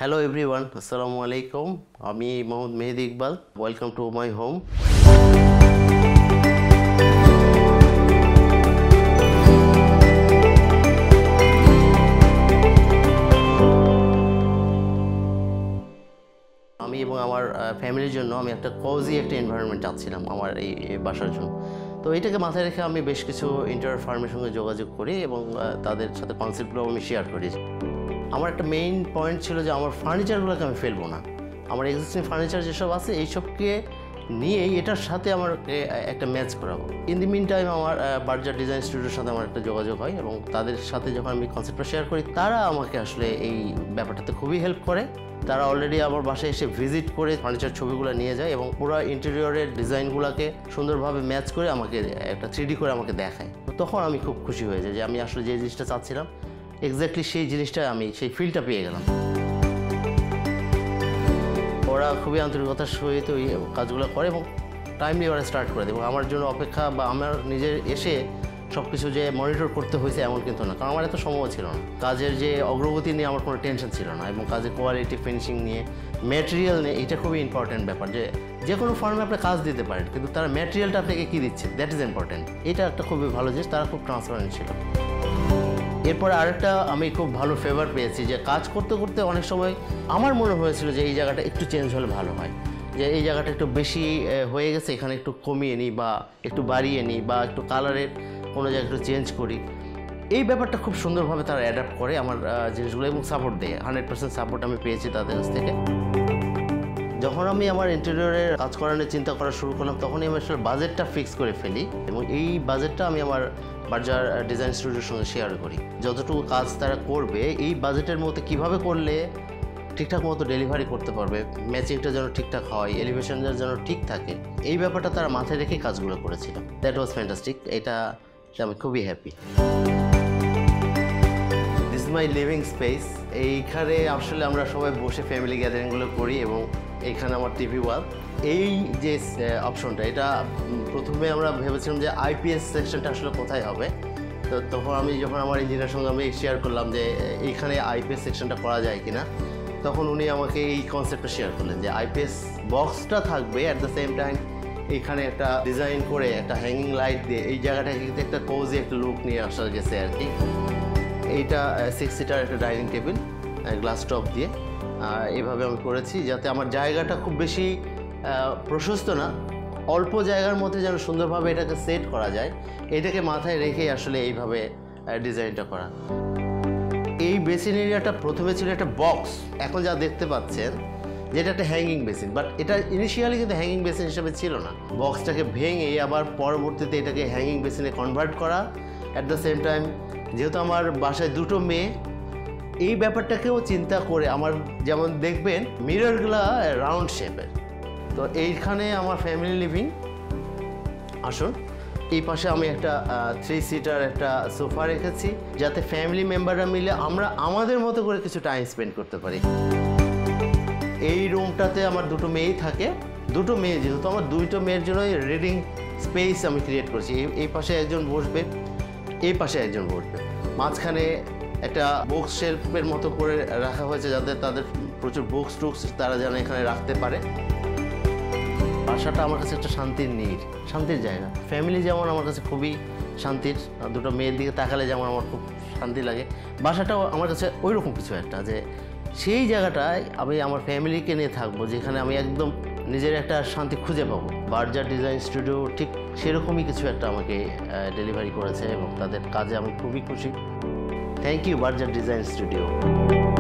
Hello everyone, Assalamu alaikum. আমি মোহাম্মদ মেহেদি Iqbal. Welcome to my home. আমি এবং আমার ফ্যামিলির জন্য আমি একটা কোজি একটা এনভায়রনমেন্ট চাচ্ছিলাম আমার এই বাসার জন্য। তো এটাকে মাথায় রেখে আমি বেশ কিছু ইন্টেরিয়র ফার্মের সঙ্গে যোগাযোগ করি এবং তাদের সাথে কনসেপ্টগুলো আমি শেয়ার করি। আমার একটা মেইন পয়েন্ট ছিল যে আমার ফার্নিচারগুলোকে আমি ফেলবো না, আমার এক্সিস্টিং ফার্নিচার যেসব আছে এইসবকে নিয়েই এটার সাথে আমার একটা ম্যাচ করাবো। ইন দি মিন টাইম আমার বার্জার ডিজাইন স্টুডিওর সাথে আমার একটা যোগাযোগ হয় এবং তাদের সাথে যখন আমি কনসেপ্টটা শেয়ার করি তারা আমাকে আসলে এই ব্যাপারটাতে খুবই হেল্প করে। তারা অলরেডি আমার বাসায় এসে ভিজিট করে ফার্নিচার ছবিগুলো নিয়ে যায় এবং পুরো ইন্টেরিয়রের ডিজাইনগুলোকে সুন্দরভাবে ম্যাচ করে আমাকে একটা 3D করে আমাকে দেখায়। তো তখন আমি খুব খুশি হয়ে যাই যে আমি আসলে যে জিনিসটা চাচ্ছিলাম এক্স্যাক্টলি সেই জিনিসটা আমি সেই ফিলটা পেয়ে গেলাম। ওরা খুবই আন্তরিকতার সহিত ওই কাজগুলো করে এবং টাইমলি ওরা স্টার্ট করে দেয় এবং আমার জন্য অপেক্ষা বা আমার নিজের এসে সব কিছু যে মনিটর করতে হয়েছে এমন কিন্তু না, কারণ আমার এত সময় ছিল না। কাজের যে অগ্রগতি নিয়ে আমার কোনো টেনশন ছিল না এবং কাজের কোয়ালিটি ফিনিশিং নিয়ে ম্যাটেরিয়াল নিয়ে এটা খুবই ইম্পর্ট্যান্ট ব্যাপার যে কোনো ফার্মে আপনি কাজ দিতে পারেন কিন্তু তারা ম্যাটেরিয়ালটা আপনাকে কী দিচ্ছে দ্যাট ইজ ইম্পর্ট্যান্ট। এটা একটা খুবই ভালো জিনিস, তারা খুব ট্রান্সপারেন্ট ছিল। এরপরে আরেকটা আমি খুব ভালো ফেভার পেয়েছি যে কাজ করতে করতে অনেক সময় আমার মনে হয়েছিল যে এই জায়গাটা একটু চেঞ্জ হলে ভালো হয়, যে এই জায়গাটা একটু বেশি হয়ে গেছে, এখানে একটু কমিয়ে নিই বা একটু বাড়িয়ে নিই বা একটু কালারের কোনো জায়গা একটু চেঞ্জ করি। এই ব্যাপারটা খুব সুন্দরভাবে তারা অ্যাডাপ্ট করে আমার জিনিসগুলো এবং সাপোর্ট দেয়। 100% সাপোর্ট আমি পেয়েছি তাদের কাছ থেকে। যখন আমি আমার ইন্টেরিয়রের কাজ করানোর চিন্তা করা শুরু করলাম তখনই আমি আসলে বাজেটটা ফিক্স করে ফেলি এবং এই বাজেটটা আমি আমার বার্জার ডিজাইন স্টুডিওর সঙ্গে শেয়ার করি। যতটুকু কাজ তারা করবে এই বাজেটের মধ্যে কীভাবে করলে ঠিকঠাক মতো ডেলিভারি করতে পারবে, ম্যাচিংটা যেন ঠিকঠাক হয়, এলিভেশনটা যেন ঠিক থাকে, এই ব্যাপারটা তারা মাথায় রেখে কাজগুলো করেছিলাম। That was fantastic. এটা আমি খুবই happy. This is my living space. এইখানে আসলে আমরা সবাই বসে ফ্যামিলি গ্যাদারিংগুলো করি এবং এইখানে আমার টিভি ওয়াল। এই যে অপশনটা এটা প্রথমে আমরা ভেবেছিলাম যে আইপিএস সেকশনটা আসলে কোথায় হবে, তো তখন আমি যখন আমার ইঞ্জিনিয়ারের সঙ্গে আমি শেয়ার করলাম যে এইখানে আইপিএস সেকশনটা করা যায় কিনা, তখন উনি আমাকে এই কনসেপ্টটা শেয়ার করলেন যে আইপিএস বক্সটা থাকবে অ্যাট দ্য সেম টাইম এইখানে একটা ডিজাইন করে একটা হ্যাঙ্গিং লাইট দিয়ে এই জায়গাটাকে কিন্তু একটা কোজি একটা লুক নিয়ে আসা গেছে আর কি। এইটা 6 সিটার একটা ডাইনিং টেবিল গ্লাস টপ দিয়ে এইভাবে আমি করেছি যাতে আমার জায়গাটা খুব বেশি প্রশস্ত না, অল্প জায়গার মধ্যে যেন সুন্দরভাবে এটাকে সেট করা যায়, এটাকে মাথায় রেখেই আসলে এইভাবে ডিজাইনটা করা। এই বেসিন এরিয়াটা প্রথমে ছিল একটা বক্স, এখন যা দেখতে পাচ্ছেন যেটা একটা হ্যাঙ্গিং বেসিন, বাট এটা ইনিশিয়ালি কিন্তু হ্যাঙ্গিং বেসিন হিসেবে ছিল না। বক্সটাকে ভেঙে আবার পরবর্তীতে এটাকে হ্যাঙ্গিং বেসিনে কনভার্ট করা। অ্যাট দ্য সেম টাইম যেহেতু আমার বাসায় দুটো মেয়ে, এই ব্যাপারটাকেও চিন্তা করে আমার যেমন দেখবেন মিররগুলো রাউন্ড শেপের, তো এইখানে আমার ফ্যামিলি লিভিং আসুন। এই পাশে আমি একটা 3 সিটার একটা সোফা রেখেছি যাতে ফ্যামিলি মেম্বাররা মিলে আমরা আমাদের মতো করে কিছু টাইম স্পেন্ড করতে পারি। এই রুমটাতে আমার দুটো মেয়েই থাকে, দুটো মেয়ে যেহেতু আমার দুটো মেয়ের জন্যই রিডিং স্পেস আমি ক্রিয়েট করছি। এই পাশে একজন বসবে, এই পাশে একজন বসবে, মাঝখানে একটা বুকস শেলফের মতো করে রাখা হয়েছে যাতে তাদের প্রচুর বুকস টুকস তারা যেন এখানে রাখতে পারে। বাসাটা আমার কাছে একটা শান্তির জায়গা। ফ্যামিলি যেমন আমার কাছে খুবই শান্তির, দুটো মেয়ের দিকে তাকালে যেমন আমার খুব শান্তি লাগে, বাসাটাও আমার কাছে ওই রকম কিছু একটা যে সেই জায়গাটায় আমি আমার ফ্যামিলিকে নিয়ে থাকবো, যেখানে আমি একদম নিজের একটা শান্তি খুঁজে পাবো। বার্জার ডিজাইন স্টুডিও ঠিক সেরকমই কিছু একটা আমাকে ডেলিভারি করেছে এবং তাদের কাজে আমি খুবই খুশি। Thank you Berger design studio.